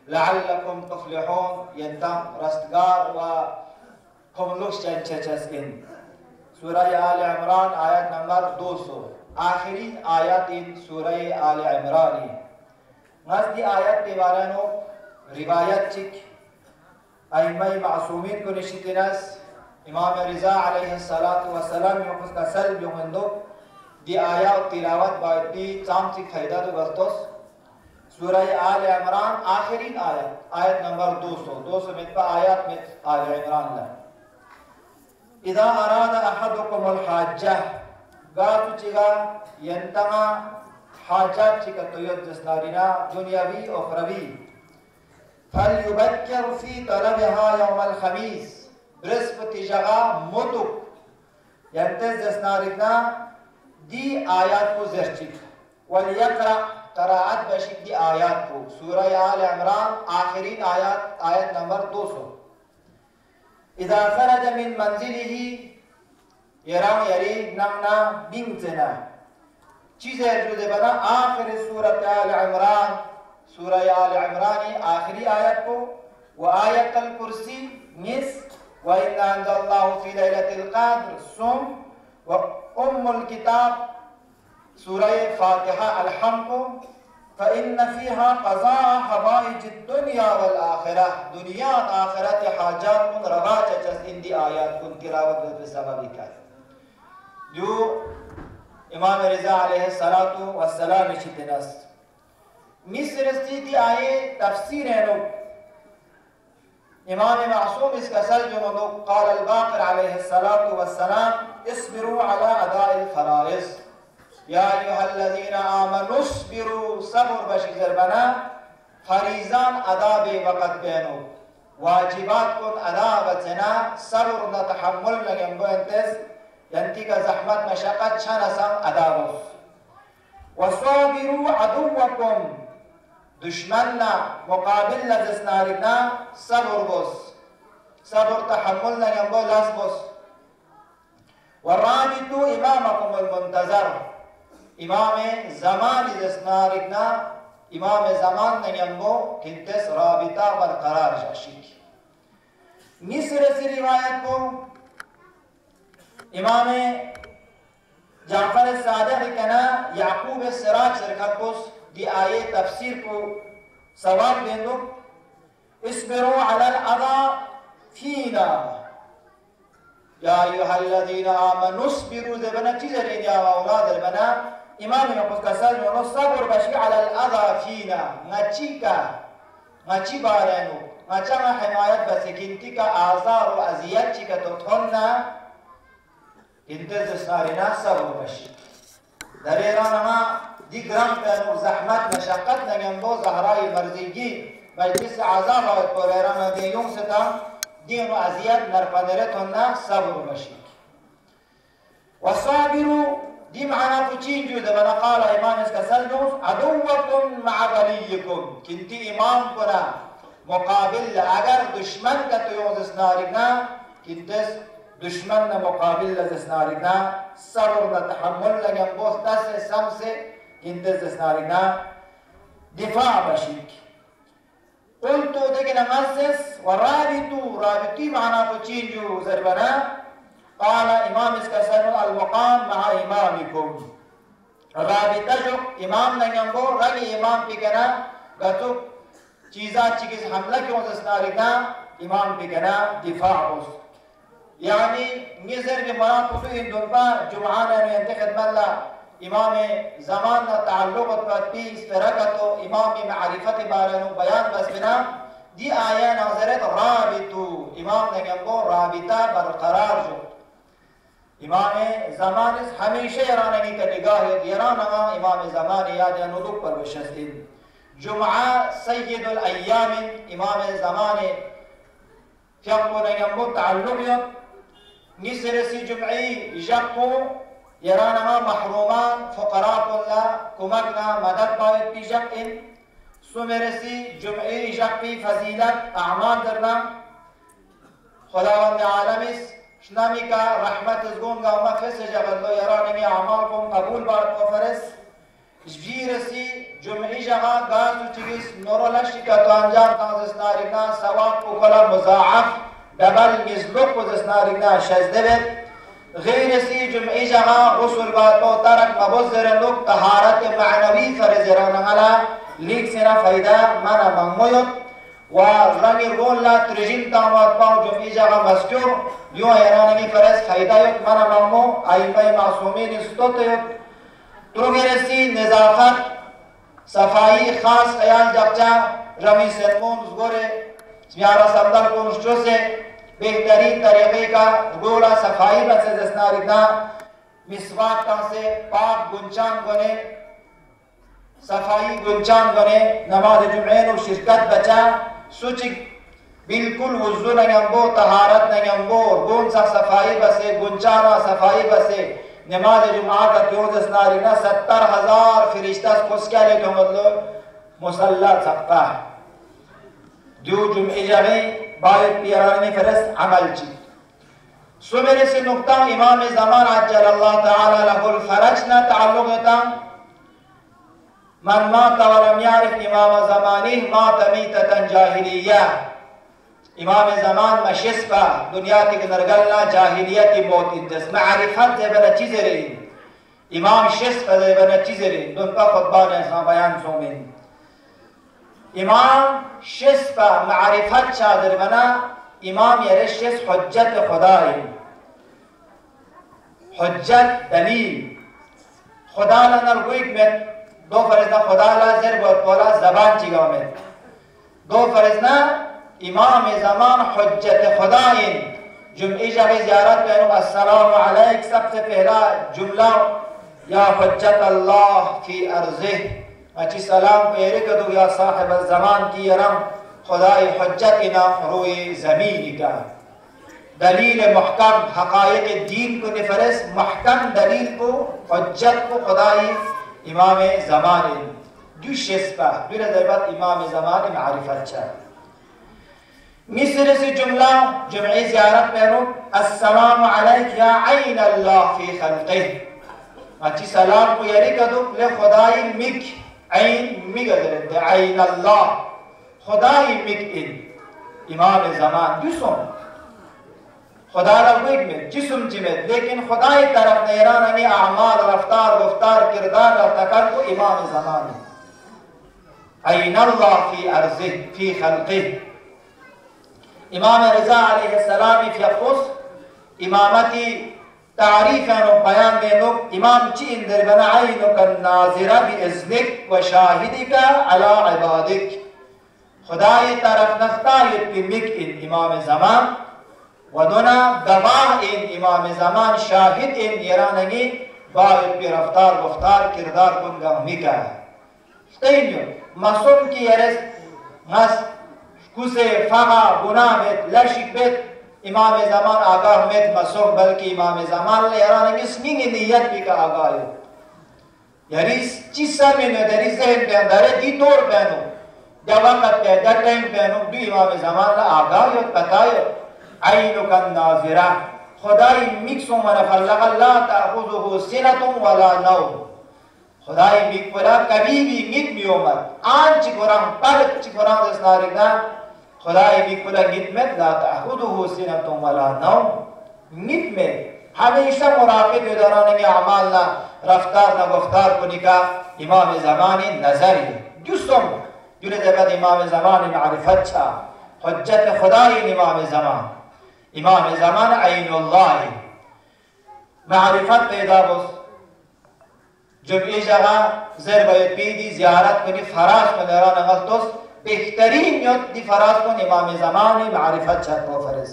लअल्लकुम तुफ्लिहून यंतम रस्तगार व कमलुश चंचचस्किन। सूरह आल इमरान आयत नंबर 200 आखिरी आयत इन सूरह आल इमरान मस्दी आयत के बारे में रिवायत चिक अइम्मा मासूमीन को निशितिनस इमाम रिजा अलैहिस्सलातु वस्सलाम युकुस कसल युमंदो दी आयत तिलावत बायती चामची खैदा तो गस्तोस सूरह आल इमरान आखिरी आयत नंबर 200 में आयत में आल इमरान ला इदा अराद अहदुकुमुल हाज्जा गातु चिगा यंतमा हाजत चिका तोयत जस्नारिना दुनियावी उखरवी फलयुबक्किर फी तलबहा यौमल खमीस बृहस्पति जगह मुतुक यंतज जस्नारिना दी आयत को जर्चिक वलियकरा कराअत बशिक दी आयत को सूरह आल इमरान आखिरी आयत नंबर 200 इदा खरज मिन मंजिलिही यराम यरी नमना बिंगजना चीज़ें जुदे बना आखिर सूरह आल इमरान आखिरी आयत को व आयत अल कुर्सी निस व इन्ना अंज़लनाहु फी लैलतिल क़द्र सुम व उम्मुल किताब सूरह फातिहा अलहम को फ़इन्न फ़ीहा क़ज़ा हवाइजिद दुनिया वल आखिरह दुनिया और आखिरत हाजात कुन रवा चचस इंदी आयत कुन तिलावत व सबबी का जो इमाम रिजा अलैहिस्सलातु वस्सलाम इश्तिनस मिस्र स्थिति आए तफसीर है लोग इमाम मासूम इसका सल जो लोग क़ाल अल बाक़िर अलैहिस्सलातु वस्सलाम इस्बिरु अला अदाइल फ़राइज़ या अय्युहल्लज़ीना आमनु इस्बिरु सब्र बशिजर बना फरीज़ान अदा बे वक़्त बेनो वाजिबात कुन अदा बचना सब्र न तहम्मुल लगेंगो इंतज़ यंती का ज़हमत मशक्क़त छन असम अदा बस वस्वाबिरु अदुव्वकुम दुश्मन ना मुकाबिल लजस्नारिना सब्र बस सब्र तहम्मुल लगेंगो लस बस वराबितु इमामकुमुल मुंतज़र इमाम ज़मान जस्नारिना इमाम ज़मान लगेंगो किंतस राबिता बरकरार जाशिक मिस्र से रिवायत को इमाम जाफर सादिक कहना याकूब सिराज सरखकुस दी आये तफसीर को सवाब देंदो इस्बिरु अलल अदा फीना या अय्युहल्लज़ीना आमनु इस्बिरु ज़बना चीज़ रे दिया औलाद बना इमाम यकुस का सल में सब्र बशी अलल अदा फीना ngची बारेनो ngचा में हिमायत बसकिंती का आज़ार व अज़ियत चिका तो थोन्ना इंतज़ सारिना सब्र बशी दरेरा नमा दिग्राम पेनो ज़हमत मशक्क़त नगेंगो ज़हराई मर्ज़िगी मजलिस आज़ाब और कोरेरा में देयों से ता दिन अज़ियत नरपनेरे थोन्ना सब्र बशी वसाबिरु दी माना कुचीन जो दबना क़ाल इमाम इसका सल्दोस अदुव्वकुम मअ वलियकुम किंती इमाम कोना मुकाबिल अगर दुश्मन का तो यों जस्नारिना किंतस दुश्मन न मुकाबिल जस्नारिना सब्र न तहम्मुल लगें बोस्ता से सम से किंतस जस्नारिना दिफा बशिक कुल तो देखें नमस्स व राबिती माना कुचीन जो ज़रबना क़ाल इमाम इसका सनु अल मुक़ाम मअ इमामिकुम राबिता जो इमाम नगेंगो रगी इमाम पिकना गतु चीज़ा चिकिस हमला क्यों जस्नारिना इमाम पिकना दिफा उस यानी निज़र के मरा कुतु इन दुर्बा जुमान ने इंतखदमल्ला इमाम ज़मान न ताल्लुक़ पर पीस तरकतो इमाम मारिफत बारनु बयान बसना दी आया नज़रत राबितु इमाम नगेंगो राबिता बरकरार जो इमाम ज़मान हमेशा यरानगी का निगाह यरानगा इमाम ज़मान याद नुदुक पर वशस्तिन जुमा सय्यदुल अय्याम इमाम ज़मान फ़िक़्ह नगेंगो ताल्लुक़ निसरसी जुमई जक्को यरानगा महरूमान फ़ुक़राकुल्ला कुमकना मदद बायत की जक्इन सुमेरसी जुमई जक्की फजीलत आमाल करना खुदावंद आलमिस शनामी का रहमत इज़गुन का मफ़िस जगत लो यरानगी आमाल को कबूल बात को फरस جبيرسي جمعي جغا غازو تجيس نورولاشي كتوانجام تانزسنارينا سواب وكلا مضاعف دبل مزلوك وزسنارينا شزدبت غيرسي جمعي جغا رسول باتو ترك مبزرنوك طهارت معنوي فرزران على ليك سنا فايدة مانا ممويت ورمي رغون لا ترجين تامات باو جمعي جغا مسكور يو ايرانمي فرز فايدة يك مانا ممو ايماي معصومين استوت يك تروگرسی نظافت صفائی خاص خیال جبچا رمی سنمون زگوره سمیارا سمدل کنشچو سے بہترین طریقے کا گولا صفائی بچے دسنا رکھنا مسواک کا سے پاک گنچان گنے صفائی گنچان گنے نماز جمعین و شرکت بچا سوچک بالکل وضو نگمبو طہارت نگمبو گون سا صفائی بسے گنچانا صفائی بسے نماز جمعہ کا کیوزس نارینا 70,000 فرشتہ کس کیا لے کہ مطلب مسلح سکتا ہے دیو جمعی جمعی باید پیرانی فرست عمل چی سو میرے سے نقطہ امام زمان عجل اللہ تعالی لہ الفرجنا تعلق تا من مات ولم يعرف امام زمانه مات میتتا جاہلیہ امام زمان مشس پا دنیا تک نرگلنا جاہلیتی موتی دس معرفت زیبنا چیزی رہی امام شس پا زیبنا چیزی رہی دن پا خطبان ایسا بیان سومین امام شس پا معرفت چادر بنا امام یعنی شس حجت خدای حجت دلیل خدا لنرگویک میں دو فرزنا خدا لازر بود پولا زبان چیگا میں دو فرزنا امام زمان حجت خدائن جمعی جب زیارت بینو السلام علیک سب سے پہلا جملہ یا حجت اللہ فی ارضه اچھی سلام پہرے کدو یا صاحب الزمان کی رم خدای حجتنا روی زمینی کا دلیل محکم حقائق دین کو نفرس محکم دلیل کو حجت کو خدای امام زمان دو شسپا دو رضایبت امام زمان معرفت چاہ مصر سے جملہ جمعی زیارت پہنو السلام علیک یا عین اللہ فی خلقه اچھی سلام کو یری کدو لے خدای مک عین مک ادرد عین اللہ خدای مک ان امام زمان جسم خدا ربک میں جسم جمد لیکن خدای طرف نیراننی اعمال رفتار گفتار کردار رفتکر کو امام زمان عین اللہ فی ارضه فی خلقه امام رضا علیہ السلام فی افقص امامتی تعریف و بیان بینک امام چی اندر بنا عینک الناظرہ بإذنک و شاہدک علی عبادک خدای طرف نختایت بمک ان امام زمان و دونا گواہ ان امام زمان شاہد ان یرانگی باید بی رفتار گفتار کردار کنگا مکا تینیو مصوم کی یرس مس کسے فقا گناہ بیت لشک بیت امام زمان آگاہ میت مسوم بلکہ امام زمان لے یرانگی سنگی نیت بھی کا آگاہ ہے یعنی چیز سامنو دری ذہن پہ اندارے دی طور پہنو جا وقت پہ در ٹائم پہنو دو امام زمان لے آگاہ ہے پتائیو عینو کن ناظرہ خدای مکسو من فلق اللہ تأخذه سنتم ولا نوم خدای مک پلا کبھی بھی مک میومد آن چی قرآن پلک چی قرآن دسنارکنا خدای مک پلا گتمت لا تأخذه سنتم ولا نوم مک میں ہمیشہ مراقب دوراننگی اعمالنا رفتار نہ گفتار کو نکا امام زمان نظری جسم جلے زباد امام زمان معرفت چھا حجت خدای امام زمان عین اللہ معرفت پیدا بس جب ای جگہ زر باید پیدی زیارت کنی فراز کنی ران غلطوس بہترین یود دی فراز کنی امام زمان معرفت چھا تو فرز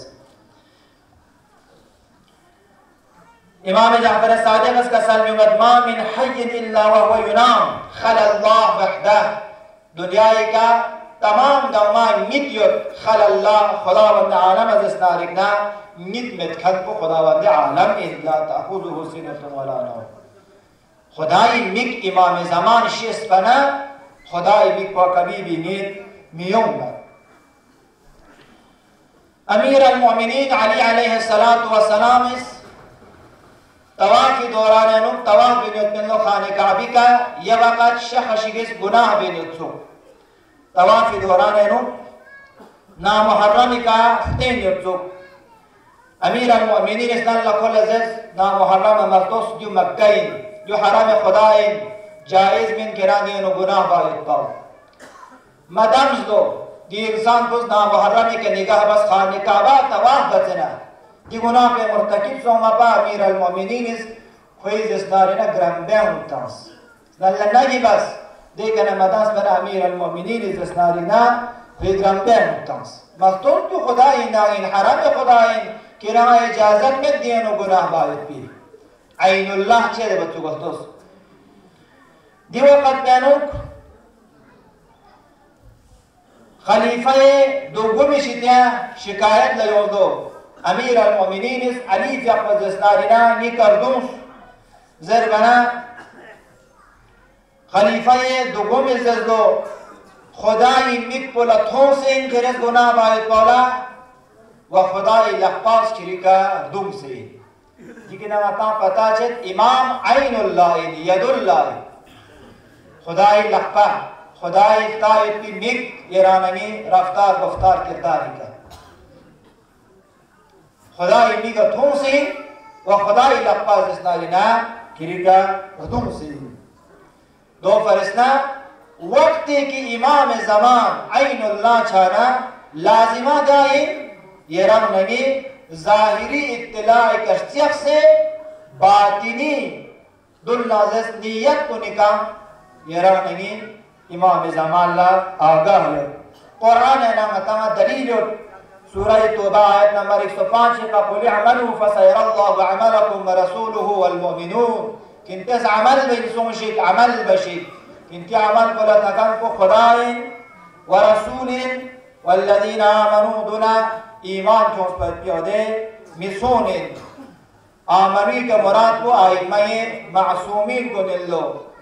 امام جعفر صادق اس کا سلمی ما من حی الا وهو ینام خل اللہ وحدہ دنیای کا تمام گوما میت خل اللہ خداوند عالم از اسنارکنا میت متخد کو خداوند عالم الا تأخذه سنة ولا نوم خدای میک امام زمان شیست بنا خدای میک کو کبھی بھی میت میوم امیر المؤمنین علی علیہ السلام तवाफी दौरान नु तवाफ बिनियत में लो खाने काबी का ये वक़्त शखशिगिस गुनाह बिनियत सो तवाफी दौरान नु नामुहर्रम का तेनियत सो अमीर अल-मुमिनीन इस्लाम लखोल अज़ीज़ नामुहर्रम मर्तोस जो मक्काइन जो हराम खुदाइन जायज़ बिन किरानी नु गुनाह बायत पाओ मदम्स दो दी इंसान को नामुहर्रम के निगाह बस खाने काबा तवाफ बचना दी गुनाह पे मुर्तकिब सो मपा अमीर अल-मुमिनीन इस ख्वीज़ इस्तारिना ग्रम्बे उन्तास नल्ला की बस देखना मदास मेरा अमीर अल-मुमिनीन इस इस्तारिना ख्वीज़ ग्रम्बे उन्तास मख्तूम तो खुदाइन नाइन हराम खुदाइन किराना इजाज़त में दिए नो गुनाह बायत भी आइनुल्लाह चेहरे बच्चों को दोस्त दिवो कत्यानुक खलीफा दोगुमी शित्या शिकायत लयो दो अमीर अल-मुमिनीन इस अली फ़िक़्र ज़स्नारिना नी करदूस ज़रबना खलीफा दोगुमी ज़दो खुदाई मिक पोला थोसे इनकेरेस गुनाह बायत पोला व खुदाई लक़्पास किरिका दुम से लेकिन आता पता चल इमाम आइनुल्लाह यदुल्लाह खुदाई लक़्पा खुदाई ताइब की मिक येरानगी रफ्तार गुफ्तार किरदार का खुदाई मिक थों से व खुदाई लक़्पा जिसना किरिका दुम से दो फरिश्ता वक्त की इमाम ज़मान आइनुल्लाह छाना लाजिमा दाइन ये रंग नगी ज़ाहिरी इत्तिला कश्तियक से बातिनी दुल्लाज़िस नियत को निकाम ये रंग नगी इमाम ज़मान ला आगाह है कुरान है ना मतामा दलील सूरह तौबा आयत नंबर 105 का कुल अमलु फसयरल्लाहु अमलकुम व रसूलुहु वल मुमिनून किंतस अमल बिसुशिक अमल बशिक किंति अमल को लतकन को खुदाइन व रसूलिन वल्लज़ीन आमनू दुना ईमान जोश पर प्योदे मिसोने आमनी के मुराद को आइम्मे मासूमीन को निल्लो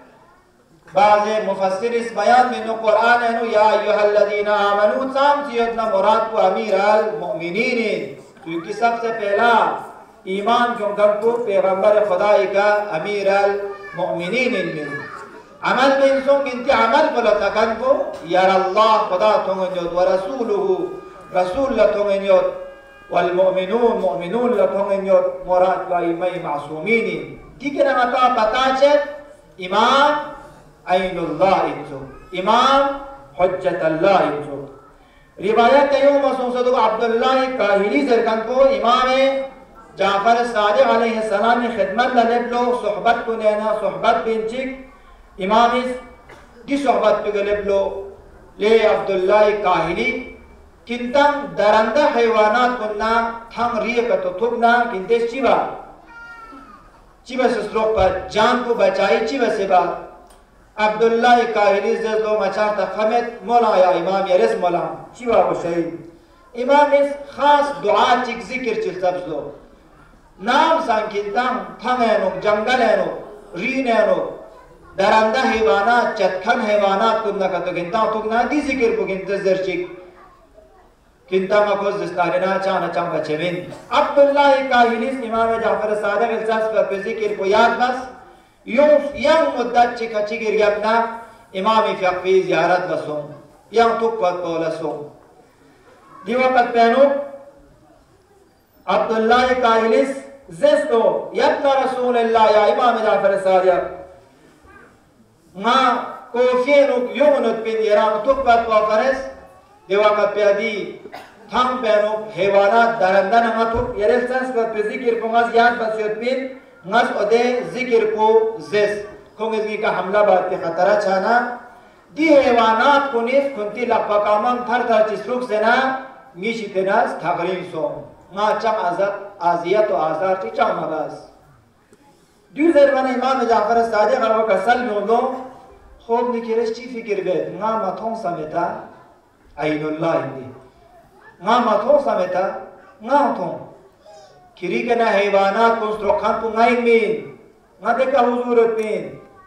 बाज़े मुफस्सिर इस बयान में नो कुरान है नो या अय्युहल्लज़ीना आमनू साम सियतना मुराद को अमीर अल मुमिनीन क्योंकि सबसे पहला ईमान जो को पैगंबर खुदाई का अमीर अल मुमिनीन में अमल में इंसों किंती अमल को लतकन को यार अल्लाह खुदा तुंगन्यो व रसूलुहु रसूल लतुंगन्यो वल मुमिनून मुमिनून लतुंगन्यो मुराद का इमाम मासूमीन ठीक है ना पता चल इमाम आइनुल्लाह इंसो इमाम हुज्जतुल्लाह इंसो रिवायत है यूं मसूद अब्दुल्लाह काहिली जरकन को इमाम जाफर सादिक अलैहिस्सलाम ने खिदमत ललेबलो सोहबत को नेना सोहबत बिनचिक इमाम इस दी सोहबत पे गलेबलो ले अब्दुल्लाह काहिली किंतम दरंदा हैवानात कुन्ना थंग रिय का तो थुकना किंते चिबा चिबा से स्लोक पर जान को बचाई चिबा से बा अब्दुल्लाह काहिली जज़ो मचार तखमत मौला या इमाम यरस मौला चिबा वो शहीद इमाम इस खास दुआ चिक जिक्र चिल सबजो नाम सांकिंतम थंग है नो जंगल है नो रीन है नो दरंदा हैवानात चतखन हैवानात कुन्ना का तो गिनता तुकना दी जिक्र को गिनते जरचिक किंता मकोज जिस्तारिना चाना चाम बचेविन अब्दुल्लाह काहिली इमाम जाफर सादिक इल्सास पर जिक्र को याद बस यूं यंग मुद्दत चिका चिगिर यबना इमाम फ़िक़्वी ज़ियारत बसों यंग तुक पद पोलसों दिवकत पहनो अब्दुल्लाह काहिली ज़ेस्तो यब्ना रसूलुल्लाह या इमाम जाफर सादिक मां कोफियनुक युमनुत बिन यराम तुक पद पोफरस दिवकत प्यादी थम पहनो हैवानात दरंदा नमतुक यरेल्सास पर जिक्र को याद बसियत बिन नस ओदे जिक्र को जिस कोंगजी का हमला बात के खतरा छाना दी हैवानात को निस कुंती लपकामन थर थर चिसरुक सेना मिशितनास थागरीन सो मा चम आजाद आजियत और आजार ची चम बस दूसरे बने इमाम जाफर सादिक और कसल नो खूब निकरेश ची फिक्र बे ना मथों समेता आइनुल्लाह इंदी ना मथों समेता ना थों किरी के ना हैवानात को स्ट्रोखान को नाइन में ना देखा हुजूरत में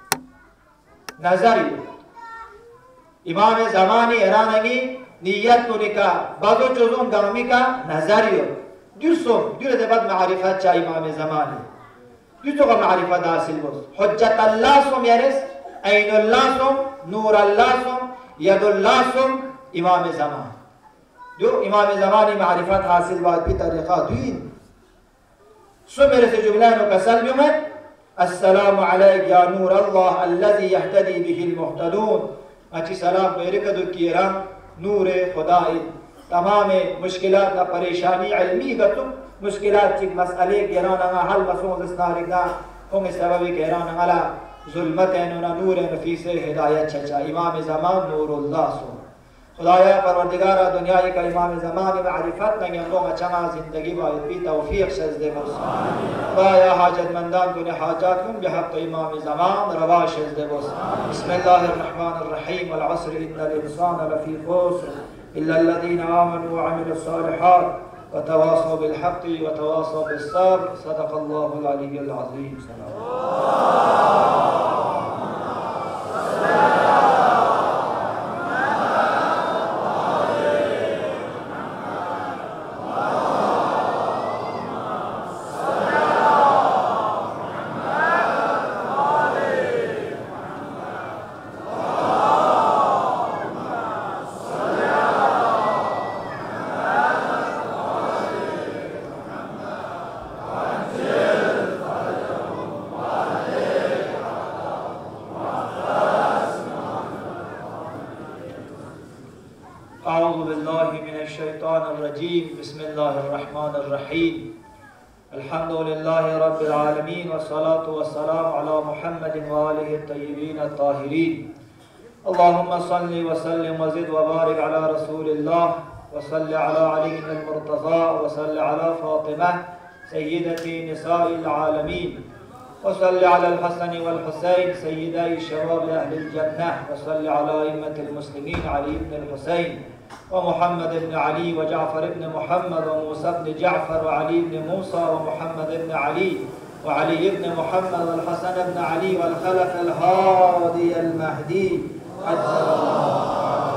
नजरी इमाम ज़मानी हैरानगी नियत को निका बाजो चोज़ों गामी का नजरियो दूसरों दूसरे बाद मारिफत चा इमाम ज़मानी دو تو معرفت حاصل بس حجت الله سم یارس عین الله سم نور الله سم ید الله سم امام زمان دو امام زمانی معرفت حاصل باید بی طریقه دوین سمر سے جملانو کا سلم السلام علیک یا نور الله الذي يهتدي به المهتدون اچھی سلام بیرکدو کیرام نور خدای تمام مشکلات و پریشانی علمی گتو مشکلات چک مسئلے گرانا حل مسعود استارگا ہم سبب گرانا علا ظلمتنا نور نفیس ہدایت چچا امام زمان نور اللہ سو خدایا پروردگارا دنیای کا امام زمان معرفت نگی ہم لوگ چما زندگی باید بھی توفیق شزد بس خدایا حاجت مندان کن حاجات کن بحق امام زمان روا شزد بس بسم اللہ الرحمن الرحیم والعصر ان الانسان لفی خسر الا الذين آمنوا وعملوا الصالحات وتواصوا بالحق وتواصوا بالصبر صدق الله العلي العظيم بسم الله الرحمن الرحيم الحمد لله رب العالمين والصلاة والسلام على محمد وآله الطيبين الطاهرين اللهم صل وسلم وزد وبارك على رسول الله وصل على علي المرتضى وصل على فاطمة سيدة نساء العالمين وصل على الحسن والحسين سيدي شباب أهل الجنة وصل على أئمة المسلمين علي بن الحسين ومحمد بن علي وجعفر بن محمد وموسى بن جعفر وعلي بن موسى ومحمد بن علي وعلي بن محمد والحسن بن علي والخلف الهادي المهدي عجل الله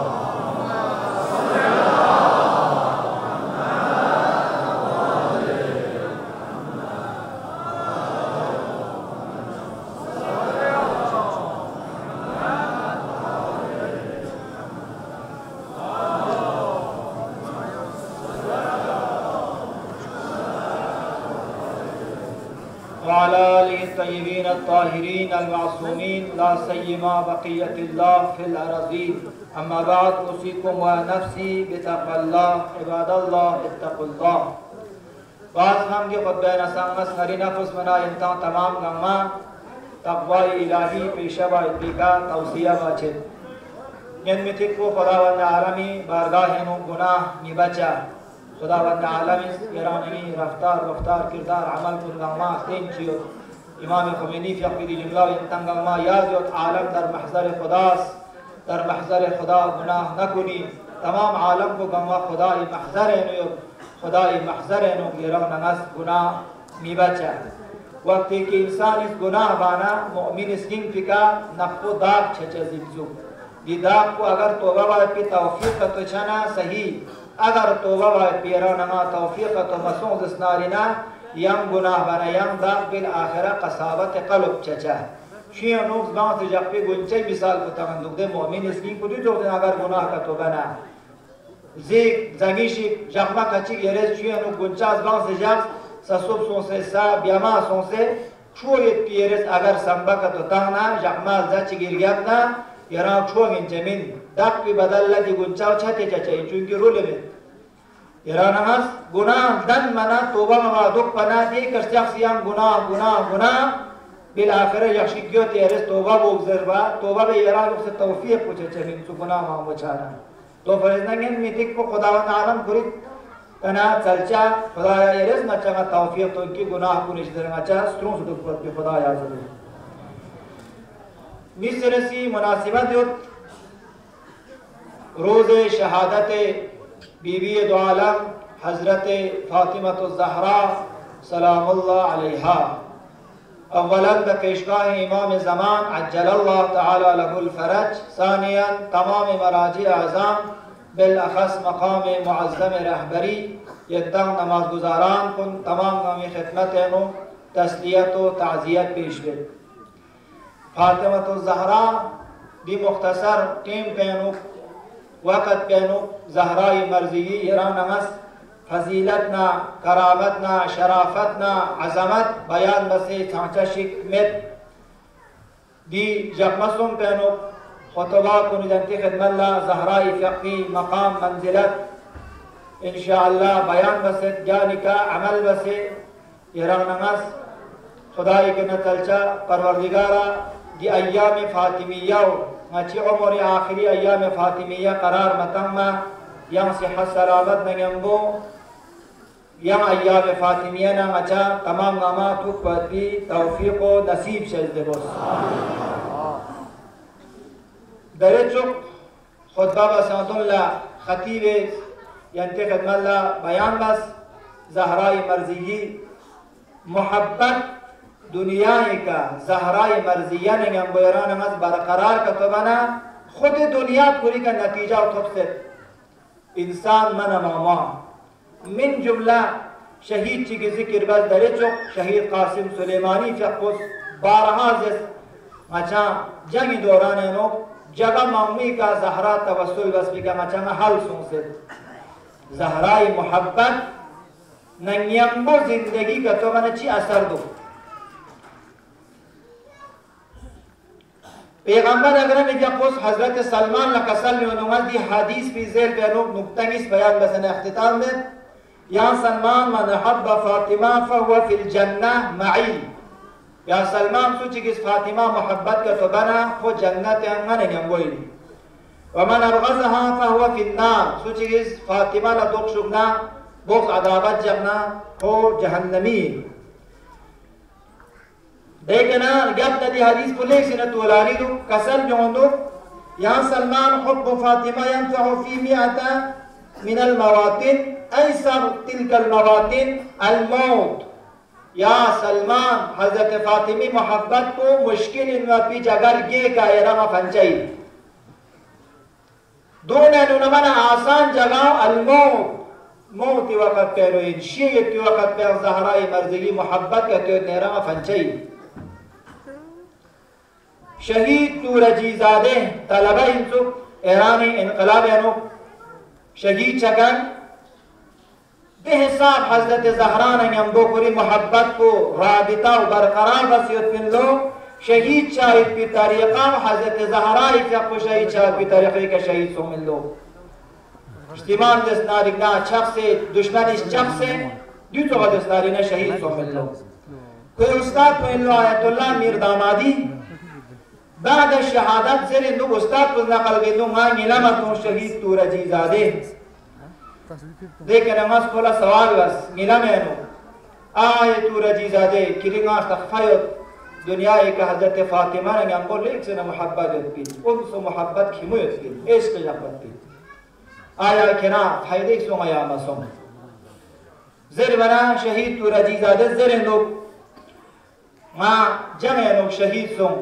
الطيبين الطاهرين المعصومين لا سيما بقية الله في الأراضين أما بعد أوصيكم ونفسي بتقوى الله عباد الله اتقوا الله بعض हम के खुतबे नसामस हरी नफ्स मना इंसान तमाम गम्मा तक़वा इलाही पेशवा इत्तिका तौसिया बाचे यन्मितिक को खुदावंद आलमी बारगाह नो गुनाह निबचा खुदावंद आलमी यरानी रफ्तार वफ्तार किरदार अमल कुल गम्मा तीन चीज़ इमाम ख़ुमैनी फ़ी अक़ीदी जुमला इंतंगमा याद आलम दर महज़र खुदा गुनाह न कुनी तमाम आलम को गम्मा खुदाई महज़र नो गिरा नस गुनाह निबचा वक्त कि इंसान इस गुनाह बाना मोमिन इसकिन फिका नफ़ो दाग छचे जिब्जु दी दाग को अगर तौबा वाले की तौफीक तो चना सही अगर तौबा वाले पियरा नमा तौफीक तो मसूद इस्नारिना यम गुनाह बना यम दाग बिल आखिरा कसावत क़ल्ब चचा शिया नोक्स बांस जब गुंचे मिसाल को तगंदुक दे मोमिन इसकी कुछ जो अगर गुनाह का तो बना ज़िक ज़मीशी जख्मा कच्ची येरे शिया नोक गुंचास बांस जब ससुब सोंसे सा ब्यामा सोंसे छोड़े पियरेस अगर संबा का तो ताना जख्मा ज़च्ची गिरयाबना यरा छोड़ें जमीन दाग की बदल लगी गुंचाव छते चचा इंचुंगी रोले में यरानहस गुनाह दन मना तोबा मवा दुख पना दे कर शख्सियाम गुनाह बिल आखिर यक्षिक्यो तेरे तोबा बोगजरबा तोबा बे यरा से तौफीक पूछे चमिन सु गुनाह मा बचाना तो फरिजनगन मितिक को खुदावंद आलम कुरित कना चलचा खुदाया यरस न चंगा तौफीक तो की गुनाह को निशदर मचा स्त्रों से दुख पर खुदाया जरूर मिसरसी मुनासिबत रोज़ शहादत बीबी दो आलम हज़रत फ़ातिमा ज़हरा सलामुल्लाह अलैहा अव्वलन पेशगाह इमाम ज़मान अज्जलल्लाहु तआला लहुल फ़रज सानियन तमाम मराजी आज़ाम बिलअख़स मक़ाम मुअज़्ज़म रहबरी यद्दाम नमाज गुजारान कुन तमाम गामी खिदमत नो तस्लियत व ताज़ियत पेश बे। फातिमा ज़हरा दी मुख्तसर टीम पैनु वक़्त पैनु ज़हराई मर्ज़ी यरा नमस फजीलत ना करामत ना शराफत ना अज़मत बयान बसे सांचा शिकमत दी जगमसुम पैनु खुतबा को निजंती खिदमत ला ज़हराई फ़क़ी मकाम मंजिलत इंशाअल्लाह बयान बसे जानी का अमल बसे यरा नमस खुदाई के नतलचा परवरदिगारा दी अय्याम फातिमिया अच्छी उम्र आखिरी अय्याम फातिमिया करार मतम्मा yang sihat selamat menyembo yang ayyam fatimiyah na acha tamam nama tu pati taufiq o nasib shazde bos dare chuk khutba basadullah khatib yanti khidmatla bayan bas zahrai marziyi muhabbat दुनिया का ज़हराए मर्जिया ने अंबेरा नमाज बरकरार का तो बना खुद दुनिया पूरी का नतीजा उठप से इंसान मन मामा मिन जुमला शहीद ची की जिक्र बस दरे चुक शहीद कासिम सुलेमानी फकुस बारहा जिस अच्छा जंगी दौरान नो जगह मामी का ज़हरा तवस्सुल बस भी का अच्छा हल सुन से ज़हराए मोहब्बत नंयम्बो जिंदगी का तो बना ची असर दो पैगंबर अकरम इजकुस हजरत सलमान लकसल में दी हदीस भी ज़ेल पे नुक्तनिस बयान बसन इख्तिताम में या सलमान मन हब्बा फातिमा फहुवा फिल जन्नह मई या सलमान सोची कि फातिमा मोहब्बत का तो बना वो जन्नत अंगन यंगोई व मन अबगज़हा फहुवा फिल नार सोची कि फातिमा ला दुख शुगना बुग़्ज़ अदावत जगना हो जहन्नमी देखना जब तदी हदीस पुलिस ने तोलारी दो कसल जोंदो यहाँ सलमान हुब्ब फातिमा यंफअु फी मिअता मिन अल मवातिन ऐसर तिल्क अल मवातिन अल मौत या सलमान हजरत फातिमी मोहब्बत को मुश्किल इन पी जगर गे का एरा फंचाई दोनों नुनमन आसान जगह अल मौत मौत वक़्त पे रोइन शीयत वक़्त पे ज़हराई मर्ज़ी मोहब्बत का तो नेरा फंचाई शहीद तूरजीज़ादे तलबा इंसु ईरानी इनकलाब यानो शहीद चकन बेहिसाब हजरत ज़हरा ने यंबोकुरी मोहब्बत को राबिता बरकरार बसियत पिन लो शहीद शाहिद की तरीक़ा हजरत ज़हरा को शहीद शाहिद की तरीक़े का शहीद सो मिल लो इस्तिमाल दस्तारी ना शख्स से दुश्मन इस शख्स से दूसरा दस्तारी ने शहीद सो मिल लो कोई उस्ताद मिल लो आयतुल्लाह मीर दामादी बाद शहादत से नु उस्ताद को नकल के दूंगा नीलामा तो शहीद तूरजीज़ादे देखे नमाज खोला सवाल बस नीलामे नो आए तूरजीज़ादे किरिंगा तखफायत दुनिया एक हजरत फातिमा ने हमको लेक से न मोहब्बत की उनसे मोहब्बत खिमुयत की इश्क जब्बत की आया किना फायदे सो या मसोम ज़र बना शहीद तूरजीज़ादे ज़र नो मां जमे नो शहीद सो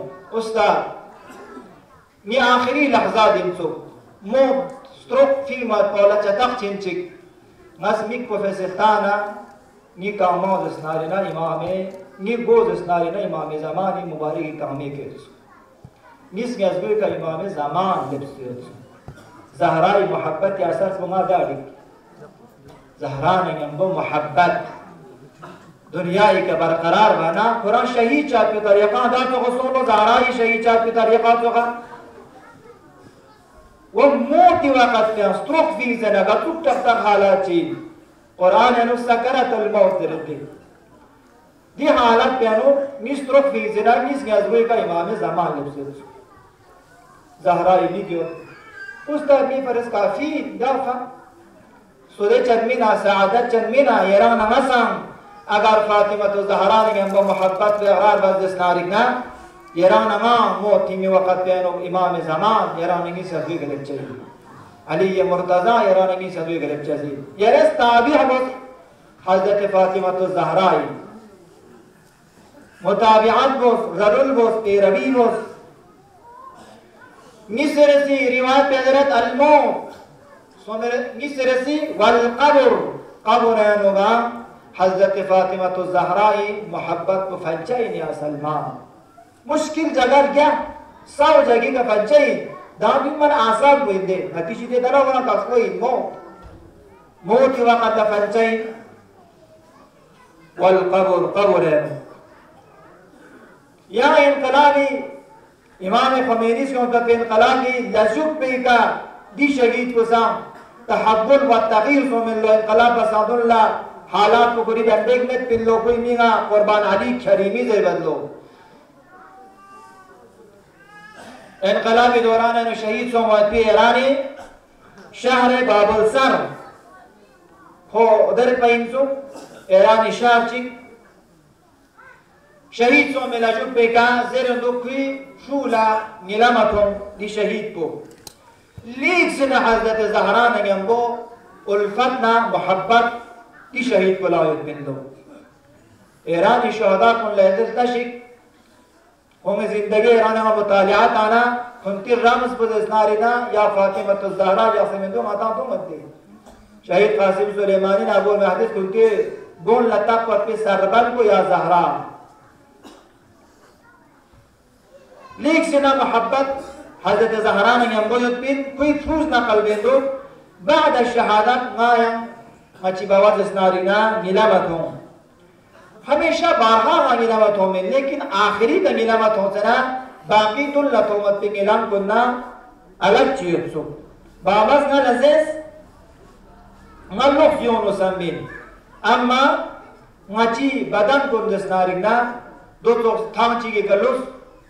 उस्ताद मी आखिरी लहजा दिमसो मो स्ट्रोक फीमा पौला चतक चिंचिक मस्मिक प्रोफेसर नी कामोज स्नारिना इमामे नी गोज स्नारिना इमामे ज़मानी मुबारकी कामे के निस गज़बे का इमामे ज़मान लिप्स ज़हराई मोहब्बत के असर को मा दाड़ी ज़हरा ने हमको मोहब्बत दुनिया के बरकरार बना कुरान शहीद चाप की तरीक़ा दा तो रसूल ज़हरा ही शहीद चाप की तरीक़ा तो का वो मोती वक़्त पे स्ट्रोक भी से लगा टूट तक हालत ची कुरान ने सकरत अल मौत दे दी हालत पे नो नि स्ट्रोक भी से ना निस गज़वे का इमाम ज़मान लिप्स ज़हरा ही क्यों उस्ताद भी फरस काफी दफा सुरे चन्मिना सआदत चन्मिना येरा नमसम अगर फातिमा तो ज़हरा ने हमको मोहब्बत पे अरार बस नारिकना येरान मा मोती में वक़्त पे नो इमाम ज़मान येरान की सभी गलत चाहिए अली ये मुर्तज़ा येरान की सभी गलत चाहिए ये रस ताबी बस हज़रत फातिमा तो ज़हरा ही मुताबिअत बस ज़रुल बस तेरवी बस मिस्रसी रिवायत पे हज़रत अल-मौत मिस्रसी वल क़ब्र क़ब्र है नोगा हजरत फातिमा तो ज़हराई मोहब्बत को फंचाई या सलमान मुश्किल जगह क्या सौ जगह का फंचाई दाबी मन आसाद बोलते नतीजे दे दरा वना का कोई मौत की वक़्त का फंचाई वल कब्र है या इनकलाबी इमाम खमीनी से उनका इनकलाबी लजुब पे का दी शहीद को साम तहब्बुल व तगीर सो मिल लो इनकलाब बसादुल्लाह हालात को करीब अंडेक में पिल्लो कोई मीगा कुर्बान अली खरीमी से बदलो इनकलाबी दौरान ने शहीद सो मौती ईरानी शहर बाबुल सर हो उधर पैंसो ईरानी शहर चिक शहीद सो मिला जुब पे का ज़ेर दुखी शूला निलामतों दी शहीद को लीक से न हज़रत ज़हरा ने हमको उल्फत ना मोहब्बत दी शहीद को लायक बिंदो ईरानी शहदा को लहज़त तशिक होंगे ज़िंदगी ईरान में मुतालियात आना उनकी रामस पर इस्नारिना या फातिमा तो ज़हरा या समेंदो माता तो मत दे शहीद कासिम सुलेमानी ने अबू महदिस उनके गोल लता पर पे सरबन को या ज़हरा लीक से ना मोहब्बत हज़रत ज़हरा ने हमको युद्ध कोई फूज ना कल बेंदो बाद शहादत गायम मची बावत इस्नारिना नीलामत हो हमेशा बारहा नीलामत हो में लेकिन आखिरी का नीलामत हो सना बाकी तुल लतोमत पे नीलाम कुन्ना अलग चीज़ सो बाबस ना लज़ेज़ मल्लुक योनो संबिन अम्मा मची बदन कुन इस्नारिना दो तो थांची के गलुस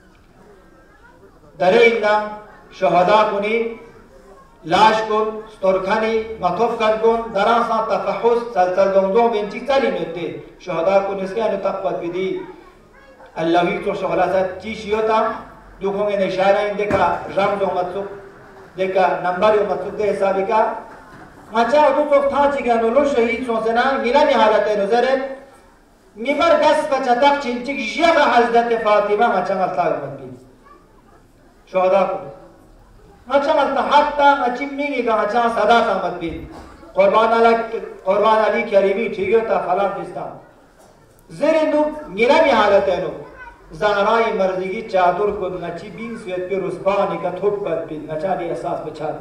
दरे इंदा शहदा कुनी लाश कुन स्टोरखानी मतोफ कर कुन दरासा तफहुस सलसल दोंदो बेंची चली मिलते शहदा कुन इसके अनु तकवत विधि अल्लाह ही तो शहला सा चीशियोता दुखों में निशाना इन देखा रंग जो मतसुक देखा नंबर यो मतसुक दे हिसाबी का मचा तो था चिका नो शहीद सोचना मिला में हालत है नजरे मिबर गस पचतक चिंचिक जगह हज़रत फातिमा मचा मस्ता मत शहदा को मचा मस्ता हत्ता मचिम्मी की का मचा सदा का मत भी कुर्बान अली करीमी ठीक है ता फला किस्ता ज़ेरे नो मिला में हालत है नो ज़हराई मर्ज़ी की चादर को नची बीन स्वेत पे रुस्बानी का थोप पर भी नचा दी एहसास बचा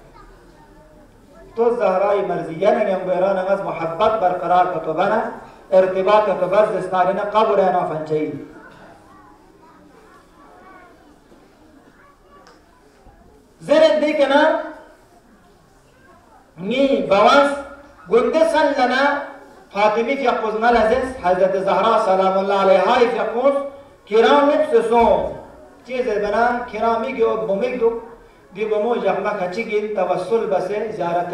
तो ज़हराई मर्ज़िया ने हम बेरा नमाज मोहब्बत बरकरार का तो बना इर्तिबात का तो बस जिसनारी ना कब्र है ना फंचाई ज़ेरे देखना नी बवास गुंदे सन लना फातिमी की अक़ुज़ न लज़ेज़ हज़रत ज़हरा सलामुल्लाह अलैहा की अक़ुज़ किरामिक से सो चीज़ बना किरामी की और बुमिक दो दिबमो जम्मा खचिगिन तवस्सुल बसे ज़ियारत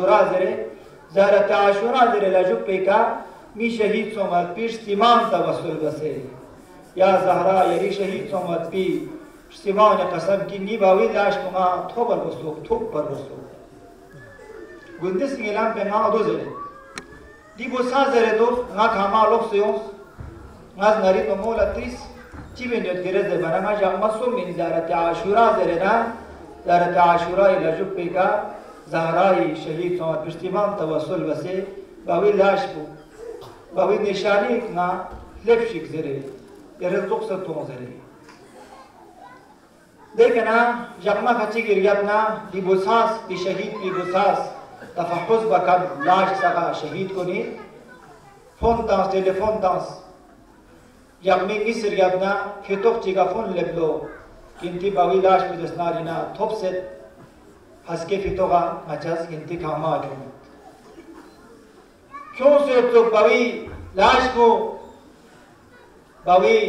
आशूरा ज़रे लजुब पे का मी शहीद सोमत पीर सिमान तवस्सुल बसे या ज़हरा यरी शहीद सोमत पी सिमान कसम की नी बावी लाश कुमा थोबर बसो थोप पर बसो गुंदिस गिलाम पे ना दो ज़रे दिबो सा ज़रे दो ना खामा लोग सेयोस नाज नरी तो मोला 30 चीज़ें जो गिरे ज़े बना ना जम्मा सो मिन ज़ियारत आशूरा ज़रे ना ज़ियारत आशूरा लजुब पे का ज़हराई शहीद सोमत पीर सिमान तवस्सुल बसे बावी लाश को बावी निशानी ना लेफ्शिक ज़रे यरे दुख से तो ज़रे देखना जख्मा खची गिरियतना दिबुसास की शहीद की बुसास तफहुस बकब लाश सगा शहीद को नहीं फोन तांस टेलीफोन तांस यकमी मिस्र यबना फितुक चिका फोन लेबलो किंती बावी लाश में दसनारिना थोप से हंस के फितुका मचस किंती खामा क्यों से तो बावी लाश को बावी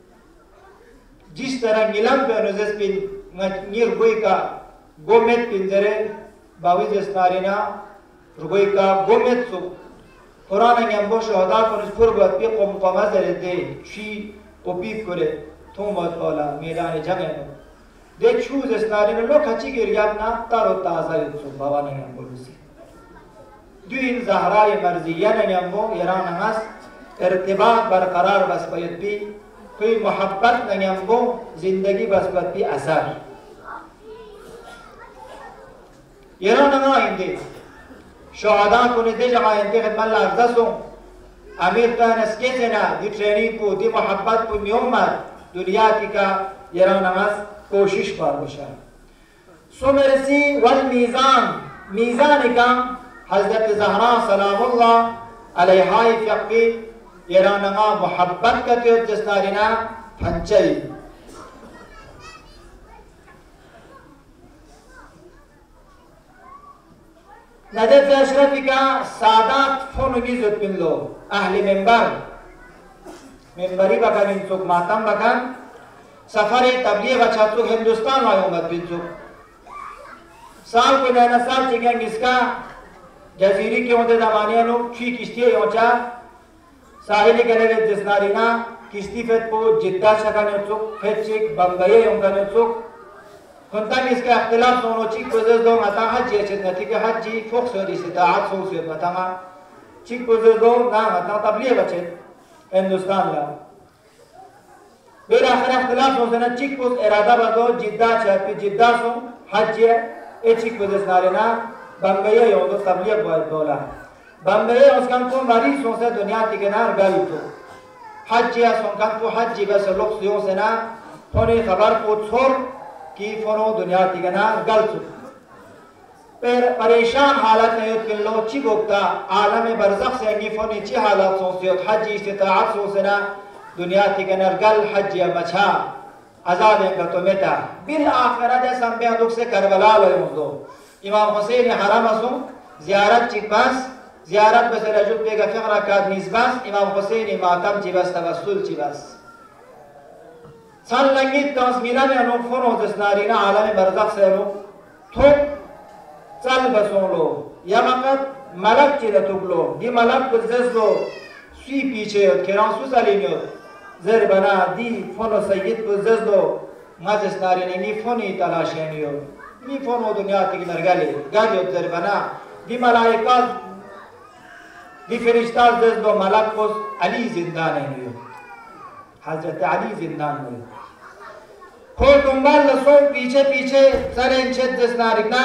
जिस तरह नीलम पे अनुजस पिन नीर गोई का गोमेत पिंजरे बावी दसनारिना रुगोई का गोमेत सु कुरान में हम शहदा को कुर्बत पे कौम कमज़र दे शी ओपीप करे थोमत वाला मैदान जंग में दे चूज दसनारिना लो खची के रियाब ना तारो ताज़ा युद्ध बाबा ने हम बोलूँ से दुइन ज़हरा ये मर्ज़िया ने हम वो ईरान नमाज इर्तिबात बरकरार बस बैठ भी कोई मोहब्बत नहीं हमको जिंदगी बसबत भी असर ये ना इंदे शहादा को निदे जगह इंदे खिदमत लाज़सों امیر تانس کسنا دی ٹریننگ کو دی محبت کو میومد دنیا کی کا یرا نماز کوشش بار بشا سمرسی والمیزان میزان کا حضرت زہرا سلام اللہ علیہا فقی یرا نماز محبت کا تیو جسنارینا پھنچائی نجف اشرفی کا سادات فونگی زد بن لو اہل منبری بکن انسوک ماتم بکن سفر تبلیغ اچھاتوک ہندوستان آیومت بنسوک سال کو نینا سال چکیں اس کا جزیری کے ہوتے زمانیہ نو چی کشتی یونچا ساحلی کلوے جسنارینا کشتی فیت پو جدہ شکن انسوک فیت چک بمبئی یونکن انسوک کنتاں اس کا اختلاف سونو چک پوزر دو متا حجی اچھت نتی کہ حجی فوق سوری استطاعت سو سوید متا ما چک پوزر دو نا متا تبلیغ اچھت ہندوستان لا بیر آخر اختلاف سو سنا چک پوز ارادہ بندو جدہ چاہت پی جدہ سو حجی اے چک پوزر سنارینا بمبئی یوندو تبلیغ باید بولا بمبئی اس کن کو مریض سو سے دنیا تکنار گل تو حجی سن کن کو حجی بس لوگ سیوں سنا ہونی خبر کو چھوڑ کی فنو دنیا تیگنا گل سکتا پریشان حالت نیوت کن لو چی گوکتا عالم برزخ سے انگی فنی چی حالت سوسیوت حجی استطاعت سوسنا دنیا تیگنا گل حجی مچھا عذاب انگا تو میتا بالآخرہ جیسا ہم بیندوک سے کربلا لئیوں دو امام حسین حرام اسوں زیارت چک باس زیارت بس رجب پیگا فقرہ کاد نیز باس امام حسین ماتم چی باس توسل چی باس سال لنگیت تاس مینا میں انو فنو دسنارینا عالم برزخ سے انو تھوک چل بسون لو یا مقت ملک چی لتوک لو دی ملک کو زز لو سوی پیچھے ہوت کران سو سالین ہوت زر بنا دی فنو سید کو زز لو ما دسنارینا نی فنی تلاشینی ہوت نی فنو دنیا تک نرگلی گاجی ہوت زر بنا دی ملائکات دی فرشتات زز لو ملک کو علی زندان ہے حضرت علی زندان میں خود دنبال لسون پیچھے پیچھے سر انچت دسنا رکھنا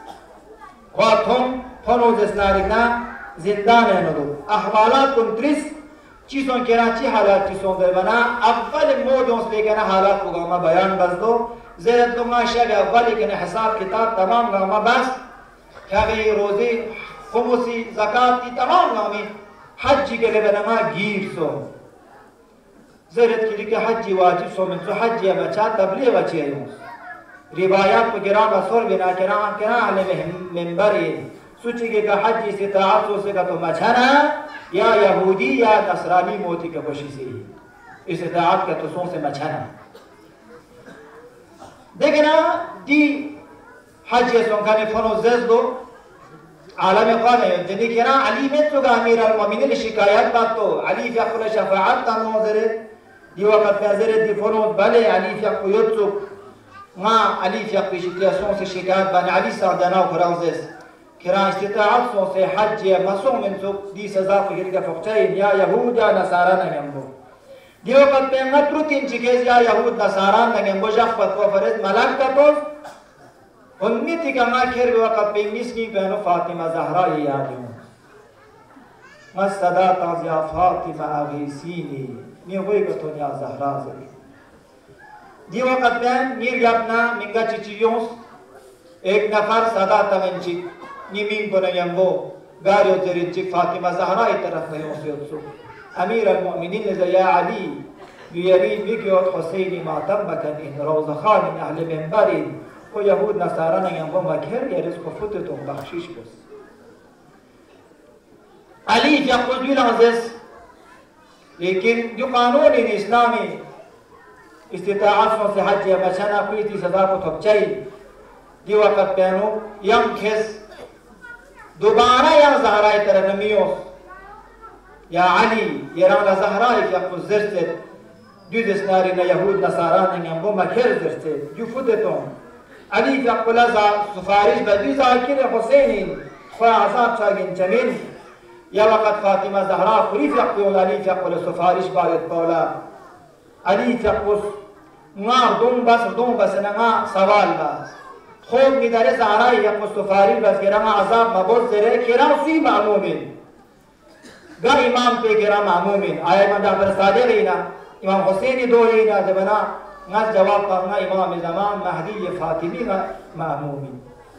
خواہ تھنو دسنا رکھنا زندان ہے ندو احوالات کنتریس چیزوں کراچی حالات چیزوں در بنا اول موجوں سے لیکن حالات کو گاما بیان بس دو زیرت دنگا شب اول لیکن حساب کتاب تمام گاما بس کھاگئی روزی خموسی زکاة تی تمام گامی حجی کے لئے بنما گیر سو زیرت کے لئے حجی واجب سو من سو حجی بچا تبلیغ بچی ایوں روایات کو گرام اصور بنا کرام علیہ منبری سوچی کہ حجی استطاعت سو سے کا تو مچھانا یا یہودی یا نصرانی موتی کا خوشی سے استطاعت کا تو سو سے مچھانا دیکھنا دی حجی سنکانی فنو زیز دو عالم قوم ہے جنہی کہنا علی میں تو گا امیر المومنین شکایت بات تو علی فیقل شفاعت تا نوزرے دی وقت پیازرے دی فنو بلے علی فیقل یدسو ما علی فیقل شکایتوں سے شکایت بانی علی سعدناو کراؤزیس کران استطاعت سو سے حج یا مسوم من سوک دی سزا کو گرگا فقچائن یا یہود یا نصاران نگمبو دی وقت پیغمت رو تین چکیز یا یہود نصاران نگمبو جخفت و فرد ملک کا توز انمی تھی کہ میں کھر وقت پیغمیس کی بہنو فاطمہ زہرائی یادی ہوں مستدا تازیا فاطمہ اغیسینی نی ہوئی گتو نیا زہرا زلی دی وقت بہن میر یابنا منگا چیچیونس ایک نفر صدا تمنچک نیمین کو نگمبو گاریو ترنچک فاطمہ زہرائی طرف نیوں سے اتسو امیر المؤمنین لذا یا علی بیرین بکیوت حسینی ماتم بکن ان روز خان اہل منبرین کو یہود نصاران نگمبو مکر یا رزق فتتون بخشیش بس علی فیقل دوی لحظیس لیکن جو قانون اسلامی استطاعت سے حج یا بچانا کوئی تی سزا کو تھپچائی دی وقت پہنو یم کھس دوبارہ یا زہرائی ترنمیوس یا علی یرانا زہرائی فیقل زرست جو دسناری نا یہود نصاران نگمبو مکر زرست جو فتتون علی فیقل سفارش بدی ذاکر حسینین خواہ عذاب چاگین چمین یا وقت فاطمہ زہرا فری فیقل علی فیقل سفارش باید بولا علی فیقل نار دون بس نگا سوال باز خوب میدار زہرائی فیقل سفارش بس کرنا عذاب مبوز زرے کرنا سی معمومین गा इमाम पे गिरा मामूमिन आया इमाम जाफर सादिक रीना इमाम हुसैन दोरीना जबना ngaz jawab karna imam zaman mahdi fatimi ga मामूमिन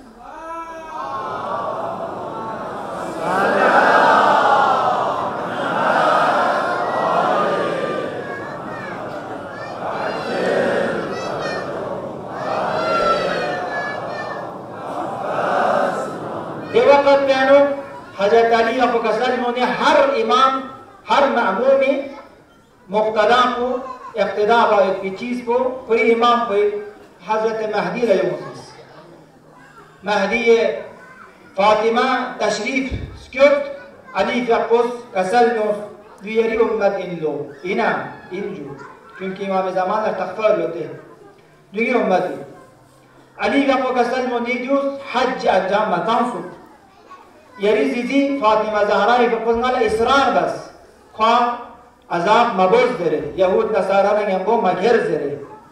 वक़्त प्यानो हजरत अली अबू कसलम ने हर इमाम हर मामूमी मुक्तदा को इक्तदा की चीज़ को पूरी इमाम को हजरत महदी रयूस महदी फातिमा तशरीफ स्क्यूट अली फ़कुस कसलम वीरी उम्मत इन लो इना इंजू क्योंकि इमाम ज़मान तकफर होते दुगी उम्मत अली अबू कसलम ने जो हज अंजाम मतांसु यरी जीजी फातिमा ज़हरा इफ़कुस इसरार बस ख्वा अजाब मबोज दरे यहूद नसारा ने यंबो मघेर दरे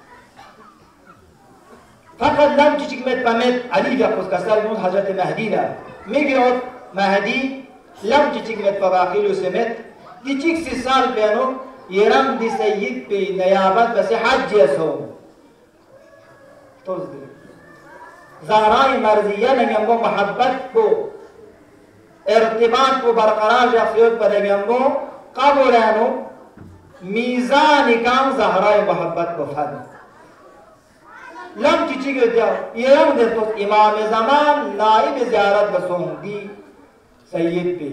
फकत लम चिकमेत पमेत अली फ़कुस कसलम हजरत महदी ला मिग्रोत महदी लम चिकमेत पबाकिलु समेत दिचिक सी साल पेनो येरम दि सय्यद पे नयाबत बस हज यसो तो ज़हरा मर्जिया ने यंबो मोहब्बत को इर्तिबात को बरकरार रखियत पर यंबो काबुलानो मीज़ान काम ज़हरा मोहब्बत को फन लम चिची के दिया ये रंग दे तो इमाम ज़मान नाइब ज़ियारत बसोंगी सय्यद पे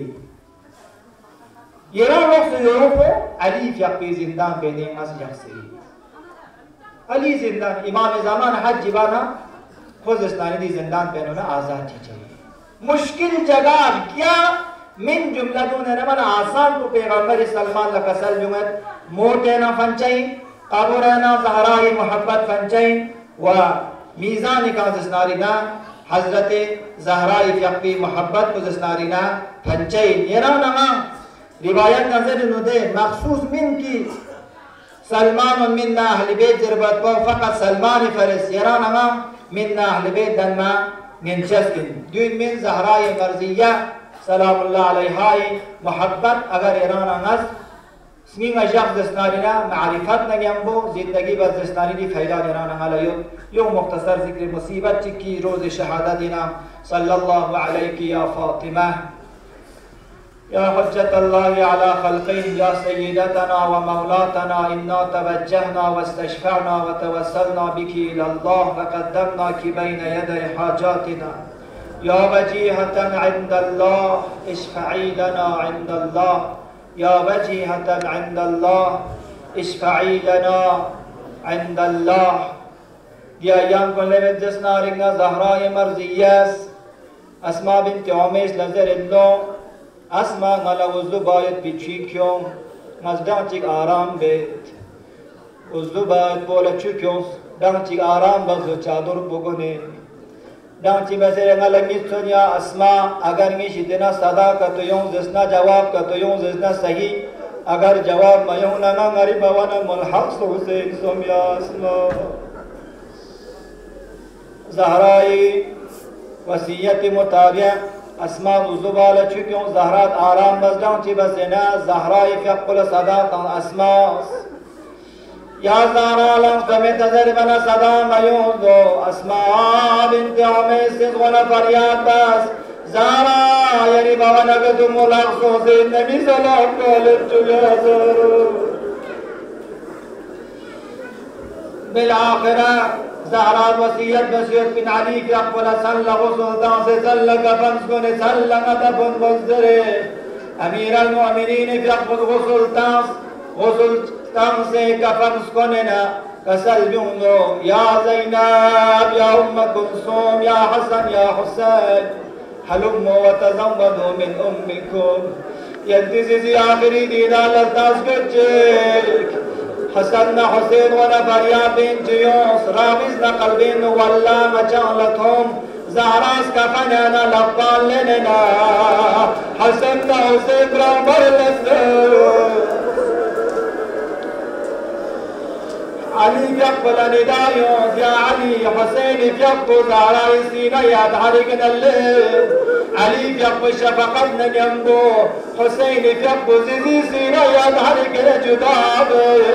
ये रंग लोग सुयों को अली फ़क़ी ज़िंदान पे ने मस जक्सी अली ज़िंदान इमाम ज़मान हज जिबाना खुद इस्लानी दी ज़िंदान पे ना आज़ाद चाहिए मुश्किल जगह क्या मिन जुमलतों ने नमन आसान तो पैगंबर सलमान लकसल जुमत मोटे ना फंचाई काबुराना ज़हराई मोहब्बत फंचाई व मीज़ान का जिस्नारीना हज़रत ज़हराई फ़क़ी मोहब्बत को जिस्नारीना फंचाई येरा नमा रिवायत नजर नुदे मखसूस मिन की सलमान व मिन्ना अहल बैत ज़रबत को फ़कत सलमान फ़रस येरा नमा मिन्ना अहल बैत दन्ना निंचस्किन दुइन मिन ज़हराई मर्ज़िया सलामुल्लाह अलैहा मोहब्बत अगर ईरान नस स्मी मशक़ जिस्नारीना मारिफत न यंबो ज़िंदगी बस जिस्नारी दी फ़ायदा ईरान अलैयो यो मुख्तसर ज़िक्र मुसीबत चिक्की रोज़ शहादत दिना सल्लल्लाहु अलैहि या फ़ातिमा या हुज्जतल्लाह अला खल्क़िही या सय्यदतना व मौलातना इन्ना तवज्जहना वस्तशफ़अना व तवस्सलना बिकी इलल्लाह व क़द्दमनाकी बैन यदै हाजातिना या वजीहतन इंदल्लाह इश्फ़ई लना इंदल्लाह या वजीहतन इंदल्लाह इश्फ़ई लना इंदल्लाह या यम कोले में जिस्नारिंगा ज़हरा मर्ज़ियस अस्मा बिन्त उमैस नज़र इल्लो अस्मा गला वज़ु बायत पिछी क्यों मज़दांचिक आराम बेत वज़ु बायत बोला चुक्यों दांचिक आराम बज़ु चादर बुगने दांची बसेरे गलंगी सुनिया अस्मा अगर मिश इतना सदा का तो यूं जिसना जवाब का तो यूं जिसना सही अगर जवाब मयूं ना गरीब वन मुल्हक़ हुसैन सोमिया अस्मा ज़हराई वसीयत मुताबिक अस्मा ज़ुबाल चुक्यों ज़हरात आराम बस दांची बसेना ज़हराई फ़क़ुल सदा का अस्मा या ज़हरा लम समेत नज़र बना सदा मयूं दो अस्मा बिन्त उमैस से ज़ोला फरियाद बस ज़हरा यानी बावन अगर तुम मुल्हक़ हुसैन नबी सल्लल्लाहु अलैहि वसल्लम बिलाखिरा ज़हरा वसीयत बसीयत बिन अली फ़क़ुल सल्लल्लाहु सुल्तान से सल्ल कफन को ने सल्ल कफन बज़रे अमीर अल-मुअमिनीन फ़क़ुल सुल्तान तम से कफन कोनेना कसल जुंगो या ज़ैनब या उम्म कुलसूम या हसन या हुसैन हलुम्मु व तज़व्वदु मिन उम्मिकुम यंतिज़ी आखिरी दीदा लतास गज्जिक हसन न हुसैन व न बरिया बिन जियोस रामिज़ न क़ल्बिन वल्ला मचालतहुम ज़हरास कफन न लब्बान लेना हसन न हुसैन बराबर लस्से अली फ़क़ुल निदायों या अली हुसैन फ़क़ुल ज़हरा सीना या धारिक नल्ले علي في شفقت نجنبو حسين في زيزي سينا يظهر كرجداب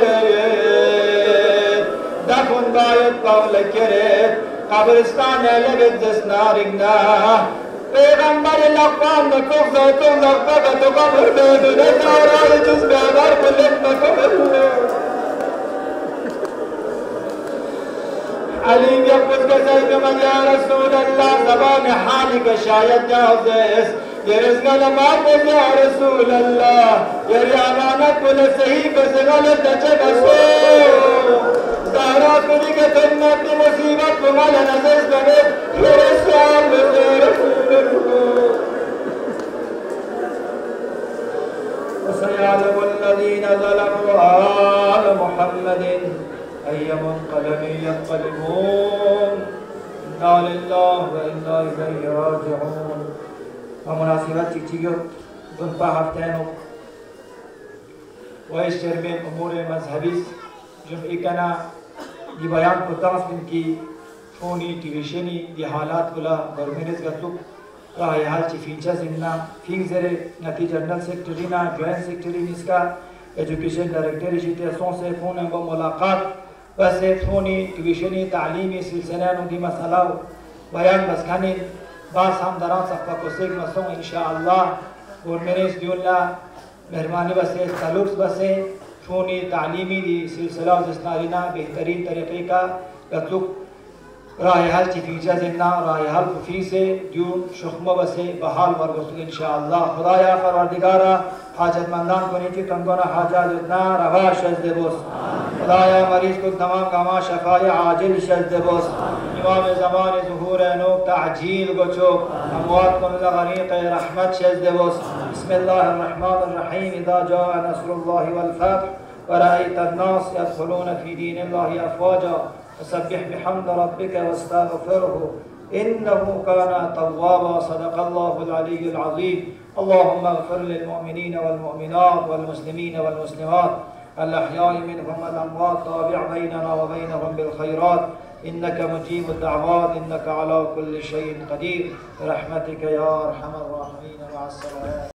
دفن بايت قول كرت قبرستان لبد زسنارنا پیغمبر لقمان نکوزا تو لقبا تو قبر بدون تارای جز بیدار کلت نکبر علی یقود کسی که من یا رسول اللہ زبان حالی که شاید جازس یہ رزق نماز یا رسول اللہ یہ امانت کل صحیح کس غلط نچے بسو زہرا کلی کے تم نے اپنی مصیبت کو مالا نزیز بنے یہ رسول رسول اللہ وسيعلم الذين ظلموا آل محمد أي منقلب ينقلبون إنا لله وإنا إليه راجعون ومناسبات تيجيو دنبا هفتانو ويشتر من أمور مذهبيس جمعي كنا دي بيان كتاس من كي فوني تيوشني دي حالات كلا برمينز غطلوك راهي حال چي فينچا زمنا فين زره نتي جنرل سيكتري نا جوائن سيكتري نسكا ایجوکیشن ڈائریکٹر جیتے سون سے فون با ملاقات بس فونی ٹیوشنی تعلیمی سلسلہ نو دی مسئلہ بیان بس کھانی باس ہم دران صفحہ کو سیک مسوں انشاءاللہ اور میرے اس دیولا مہربانی بس تعلق بس فونی تعلیمی دی سلسلہ جسنارینا بہترین طریقے کا گتلوک راہ حل چی فیجا زننا راہ حل فی سے دیون شخمہ بسے بحال ورگستو انشاءاللہ خدایا پروردگارا حاجت مندان کو نیچی تنگونا حاجات اتنا روا شجد بوس خدایا مریض کو تمام کاما شفای عاجل شجد بوس امام زمان ظہور نوک تعجیل کو چوک اموات کو نزا غریق رحمت شجد بوس بسم اللہ الرحمن الرحیم اذا جاء نصر اللہ والفتح ورأيت الناس يدخلون في دين الله أفواجا فسبح بحمد ربك واستغفره إنه كان توابا صدق الله العلي العظيم اللهم اغفر للمؤمنين والمؤمنات والمسلمين والمسلمات الأحياء منهم والأموات تابع بيننا وبينهم بالخيرات إنك مجيب الدعوات إنك على كل شيء قدير برحمتك يا أرحم الراحمين مع السلامة.